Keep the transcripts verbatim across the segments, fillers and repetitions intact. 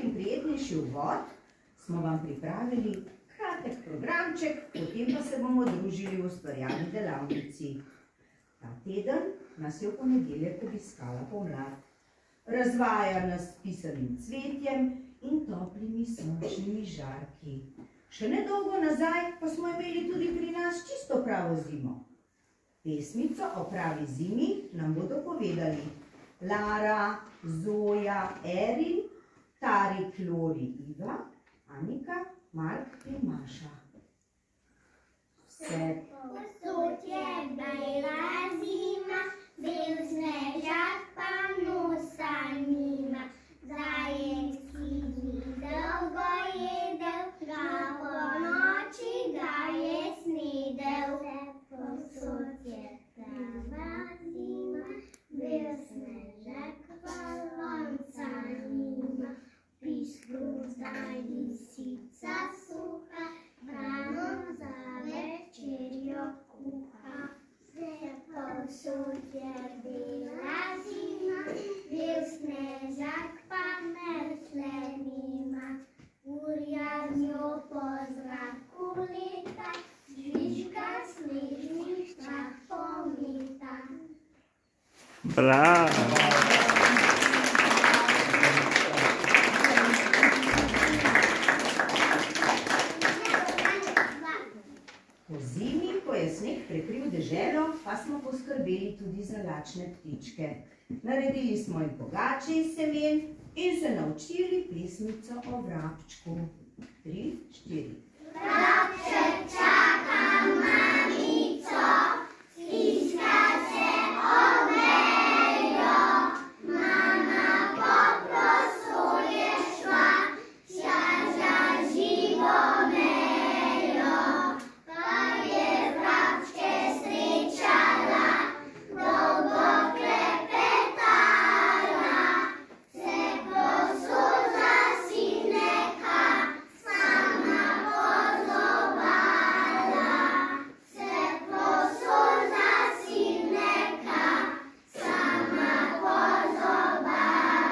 in prijetnejši uvod smo vam pripravili kratek programček, potem pa se bomo družili v ustvarjalni delavnici. Ta teden nas je v ponedeljek obiskala pomlad. Razvaja nas s pisanim cvetjem in toplimi sončnimi žarki. Še nedolgo nazaj pa smo imeli tudi pri nas čisto pravo zimo. Pesmico o pravi zimi nam bodo povedali Lara, Zoja, Erin, Tarik, Lori, Iva, Anika, Mark in Maša. Vse Povsod je bila zima, bil snežak pa nosa nima. Zajec si dolgo jedel, ga po noči ga je snedel. Povsod je prava zima, bil snežak pa lonca nima. Piskru zdaj lisica suha, hrano za večerjo kuha. Povsod je bila zima, bil snežak pa mrzle nima. Urja z njo po zraku leta, žvižga snežni štrah pometa. Bravo! Po zimi, ko je sneg prekril deželo, pa smo poskrbeli tudi za lačne ptičke. Naredili smo jim pogače iz semen in se naučili pesmico o vrabčku. Tri, štiri. Vrabček čaka mamico, stiska se ob vejo. Mama po prosolje šla, tja za živo mejo. Pa je vrabčke srečala, dolgo klepetala. Se povsod zasineka, sama pozobala. Se povsod zasineka, sama pozobala.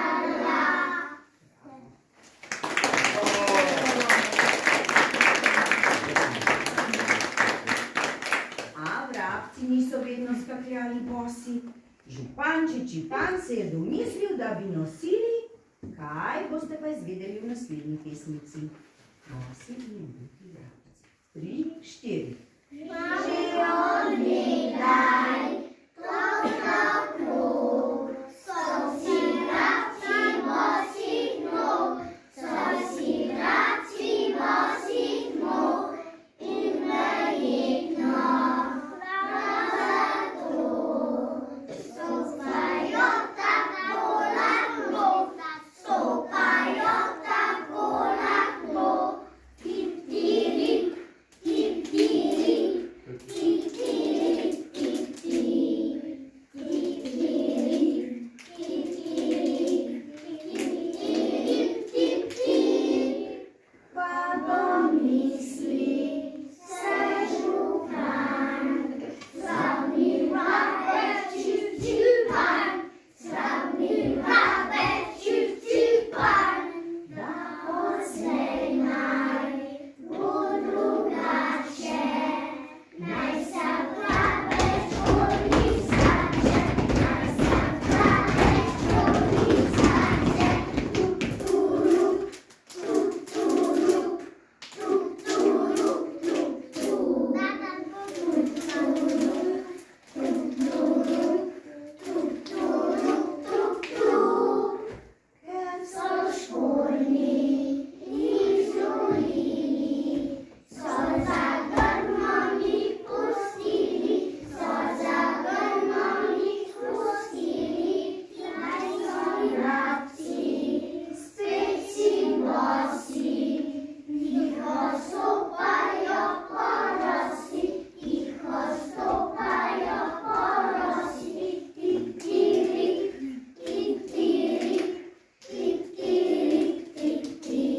A vrabci niso vedno skakljali bosi. Župan Čičipan se je domislil, da bi nosili, kaj boste pa izvedeli v naslednji pesmici. Bosi in buki vrabci. Tri, štiri. Že od nekdaj, krog na krog, so vsi vrabci bosih nog, so vsi vrabci bosih nog. In verjetno prav zato stopajo tako lahko, stopajo tako lahko. Tip, tirip, tip, tirip, tip, tirip, tip, tirip, tip, tirip, tip, tirip, tip, tirip. Pa domisli se župan, slavni vrabec Čičipan, slavni vrabec Čičipan, da odslej naj bo drugače, naj se vrabec odlisače, naj se vrabec odlisače. Tup, turup, tup, turup, tup, turup, tup, tup. Tup, turup, tup, turup, tup, tup. Ker so škornji izjulili, so za grmom jih pustili, so za grmom jih pustili. Naj so vrabci spet si bosi, tiho stopajo po rosi, tiho stopajo po rosi. Tip, tirip, tip, tirip, tip, tirip, tip, tirip.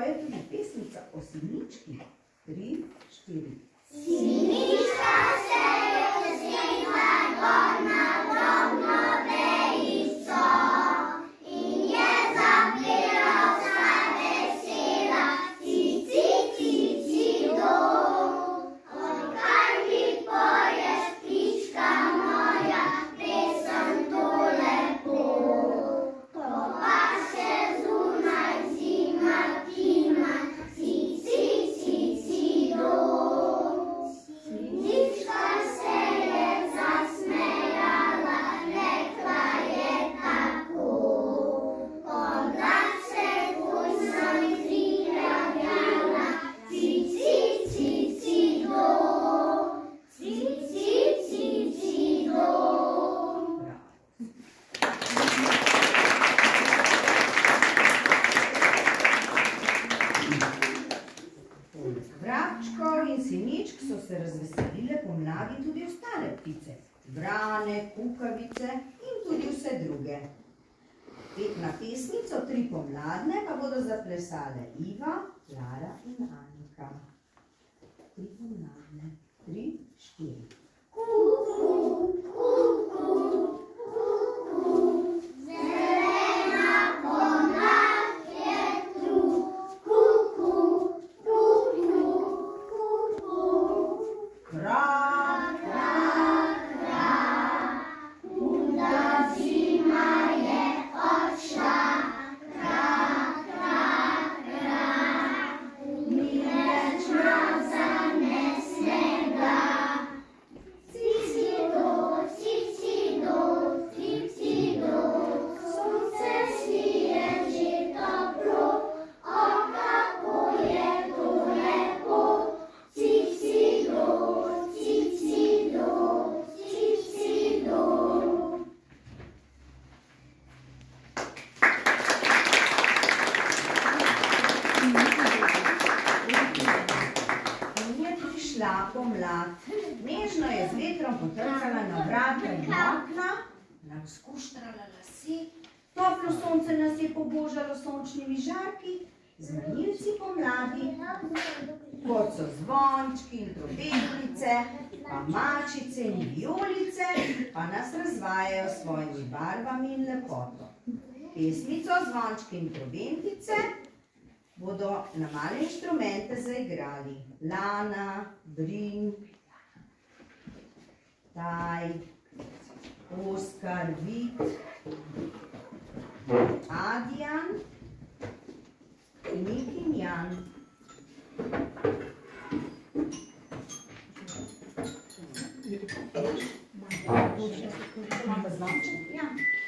poje tudi pesmica o sinički. Tri, štiri. Sinička se je vzela gor na drobno vejico in je zapela vsa vesela cici, cici do. Odkar mi poješ, ptička moja, pesem to lepo. To pa še zunaj zima tima, cici, cici do. Sinička se je zasmejala, rekla je tako. Pogled se tvoj sem priplavljala, cici, cici do. Cici, cici do. Vrabčko in siničk so se razveselile pomladi tudi ostale ptice. Vrane, kukavice in tudi vse druge. Na pesmico Tri pomladne pa bodo zaplesale Iva, Lara in Anika. Tri pomladne. Tri, štiri. Kuku, kuku, kuku, zelena pomlad je tu. Kuku, kuku, kuku, Kra, kra, kra, huda zima je odšla. Kra, kra, kra, ni več mraza, ne snega. Cici do, cici do, cici do, sonce sije že toplo, o kako je to lepo. Cici do, cici do, cici do. in je prišla pomlad. Nežno je z vetrom potrkala na vrata in okna, nam skuštrala lase, toplo sonce nas je pobožalo s sončnimi žarki, znanilci pomladi, kot so zvončki in trobentice, pa mačice in vijolice, pa nas razvajajo s svojimi barvami in lepoto. Pesmico Zvončki in trobentice bodo na male inštrumente zaigrali Lana, Brin, Taj, Oskar, Vit, Adjan, Nik in Jan. Imamo zvonček? Ja.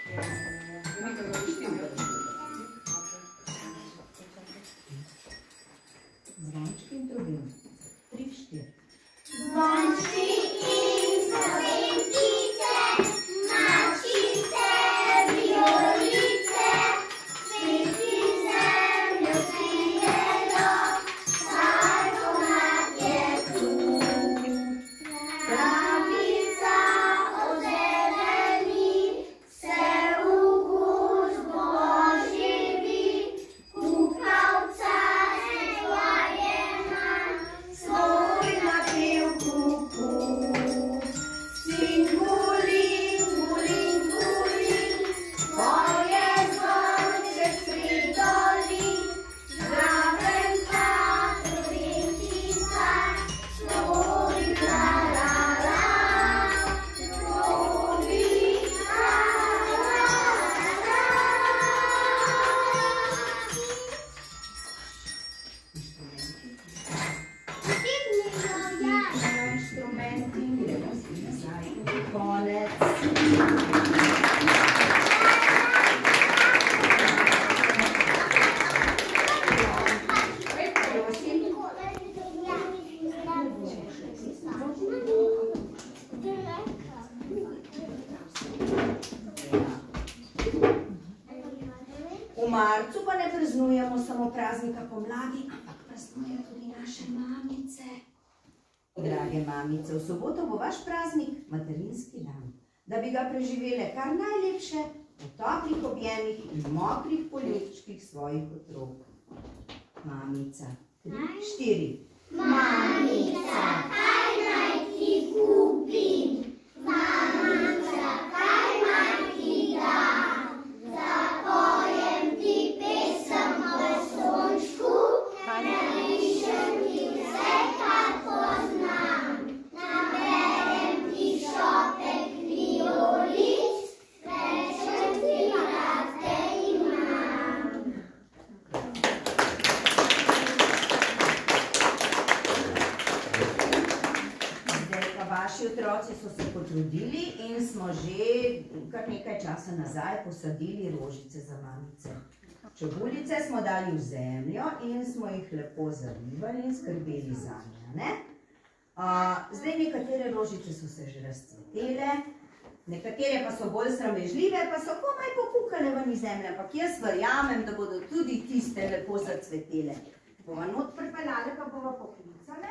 Zvončki in trobentice. Tri, štiri. Zvončki in trobentice, mačice, vijolice, cveti zemljo krijejo, saj pomlad je tu. Travica ozeleni, se v gozdu oživi, kukavca se tvoje nam, svoj napev kuku. Sin gulin, gulin, gulin, poje zvonček pri doli, zraven pa trobentica, trobi la la la, trobi la la la. Instrumenti, gremo si nazaj. Konec. V marcu pa ne praznujemo samo praznika pomladi, ampak praznujejo tudi naše mamice. Drage mamice, v soboto bo vaš praznik, materinski dan. Da bi ga preživele kar najlepše, v toplih objemih in mokrih poljubčkih svojih otrok. Mamica. Tri, štiri. Mamica, kaj naj ti kupim? Mamica, kaj naj ti dam? Zapojem ti pesem o sončku, napišem ti vse, kar poznam. Naberem ti šopek vijolic, rečem ti, rad te imam. Vaši otroci so se potrudili in smo že kar nekaj časa nazaj posadili rožice za mamice. Čebulice smo dali v zemljo in smo jih lepo zalivali in skrbeli za nje. Zdaj nekatere rožice so se že razcvetele, nekatere pa so bolj sramežljive, pa so komaj pokukale ven iz zemlje, ampak jaz verjamem, da bodo tudi tiste lepo zacvetele. Bova not pripeljale, pa bova poklicale.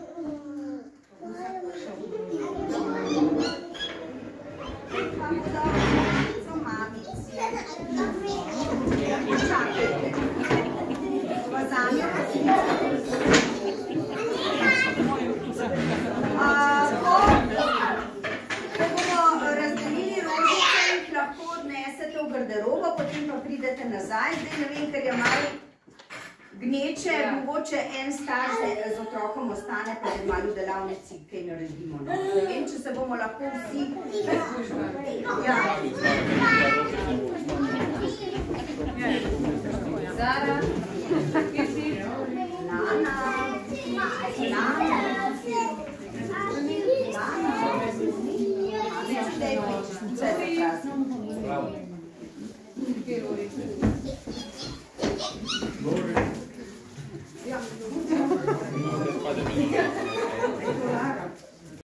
Garderobo, potem pa pridete nazaj, zdaj ne vem, ker je malo gneče, mogoče en starš z otrokom ostane, pa je malo v delavnici, kaj naredimo. Ne vem, če se bomo lahko vsi... Zara, Lana, Lana, Lana,